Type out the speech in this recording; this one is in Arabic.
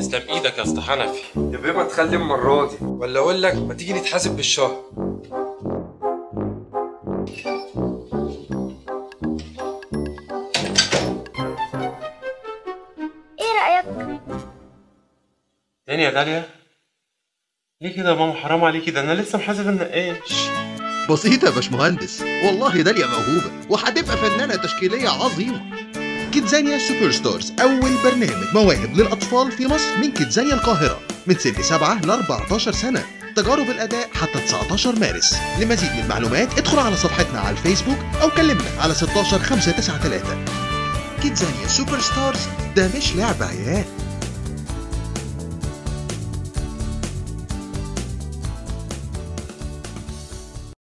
تسلم ايدك يا اسطى حنفي. يا بيه ما تخلي المرة دي، ولا اقول لك ما تيجي نتحاسب بالشهر. ايه رأيك؟ تاني يا داليا؟ ليه كده يا ماما؟ حرام عليكي، ده انا لسه محاسب النقاش. بسيطة يا باشمهندس، والله داليا موهوبة وهتبقى فنانة تشكيلية عظيمة. كيدزانيا سوبر ستارز، أول برنامج مواهب للأطفال في مصر من كيدزانيا القاهرة، من سن 7 ل 14 سنة. تجارب الأداء حتى 19 مارس. لمزيد من المعلومات ادخل على صفحتنا على الفيسبوك أو كلمنا على 16 593. كيدزانيا سوبر ستارز، ده مش لعب عيال.